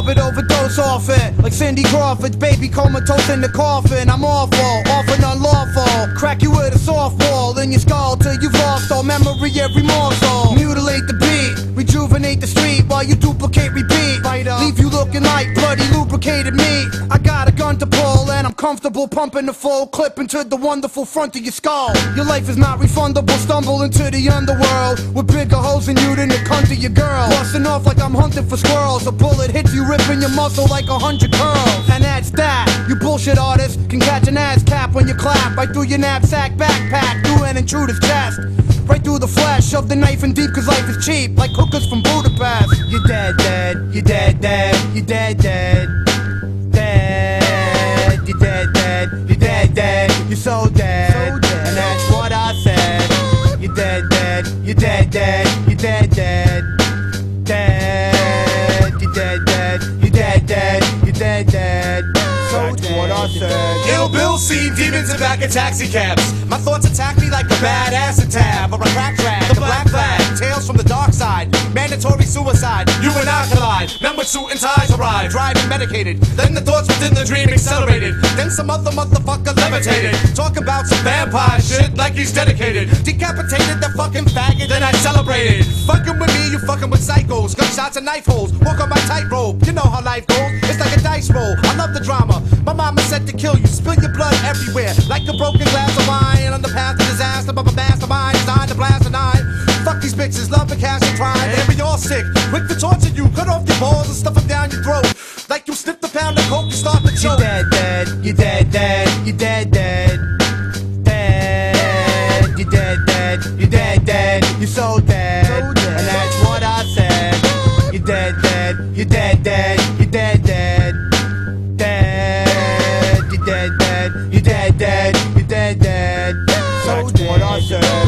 morbid overdose off it. Like Cindy Crawford's baby comatose in the coffin. I'm awful, often unlawful. Crack you with a softball in your skull till you've lost all memory, every morsel. Mutilate the beat, rejuvenate the street while you duplicate, repeat. Leave you looking like bloody lubricated meat. I got a gun to pull and I'm comfortable pumping the full clip into the wonderful front of your skull. Your life is not refundable, stumble into the underworld with bigger holes in you than the cunt of your girl. Busting off like I'm hunting for squirrels. A bullet hits you, ripping your muscle like 100 curls. And that's that. You bullshit artists can catch an ass cap when you clap. Right through your knapsack backpack, through an intruder's chest. Right through the flesh, shove the knife in deep cause life is cheap. Like hookers from Budapest. You're dead, dead, you're dead, dead, you're dead, dead. Dead, you're dead, dead, you're dead, dead. You're so dead, and that's what I said. You're dead, dead, you're dead, dead, you're dead, dead. Dead, you're dead, dead, you're dead, dead, you're dead, dead. So that's what I said. Ill Bill seen demons in back of taxi cabs. My thoughts attack me like a bad acid tab or a crack drag. The black flag, tales from the dark side. Mandatory suicide, you and I collide. Men with suit and ties arrive, driving medicated. Then the thoughts within the dream accelerated. Then some other motherfucker levitated. Talk about some vampire shit like he's dedicated. Decapitated the fucking faggot, then I celebrated. Fucking with me, you fucking with psychos. Gunshots and knife holes, walk on my tightrope. You know how life goes, it's like a dice roll. I love the drama, my mama said to kill you. Spill your blood everywhere, like a broken glass of wine. On the path to disaster, but my mastermind designed to blast a nine. Fuck these bitches, love the cash and crime. And we all sick, quick to torture you. Cut off your balls and stuff them down your throat. Like you sniffed a pound of coke, you start to choke. You're dead, dead, you're dead, dead, you're dead, dead. Dead, you're dead, dead, you're dead, dead. You're so dead, and that's what I said. You're dead, dead, you're dead, dead, you're dead, dead. Dead, you're dead, dead, you're dead, dead, you're dead, dead. So that's what I said.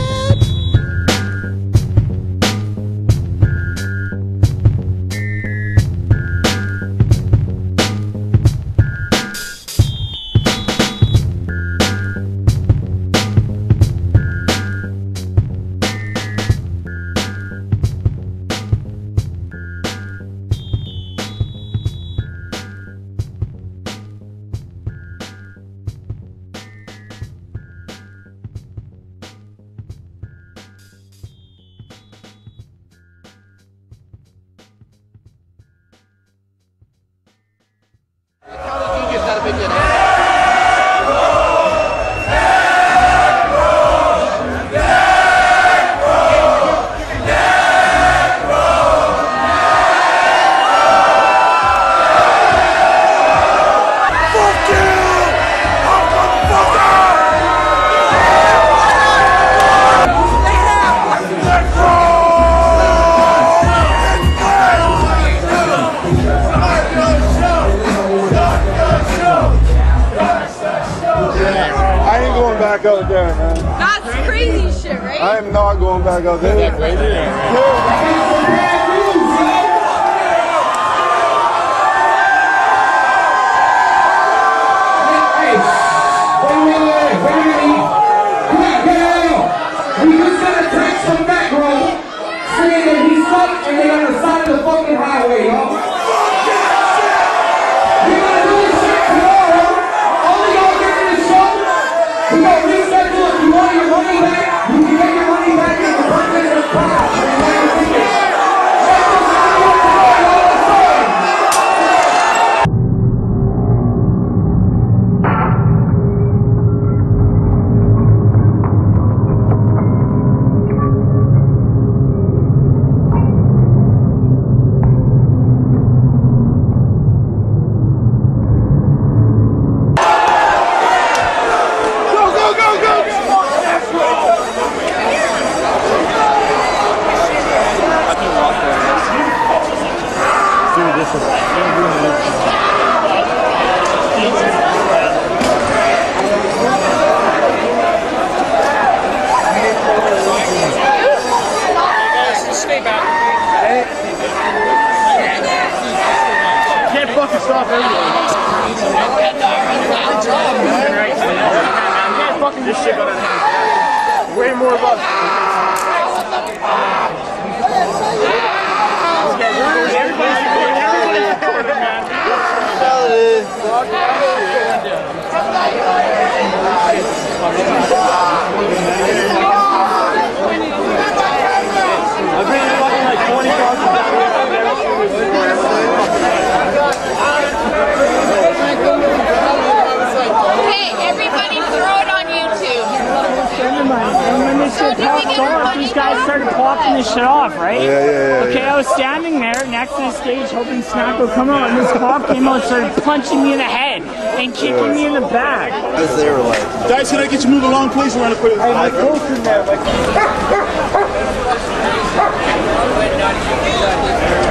Back out there, man. That's crazy shit, right? I am not going back out there. That's crazy. We just got a text from back row saying that he's stuck and they on the side of the fucking highway, y'all. We're gonna do this shit tomorrow. All of y'all get in the show. We gonna reschedule. If you want your money back, you can get your money back in the purchase of power. Check this out tomorrow, all the time. Can't fucking stop everyone. This shit got way more love. Everybody's recording, man. I've been fucking like 20 crosses down here. Hey, everybody throw it on YouTube. And when this shit popped off, these guys started popping this shit off, right? Okay, I was standing there next to the stage hoping Snack would come out, and this cop came out and started punching me in the head and kicking me in the back. As they were like, Dice, can I get you moved along, please? Around the quick. Hey, my coach in there,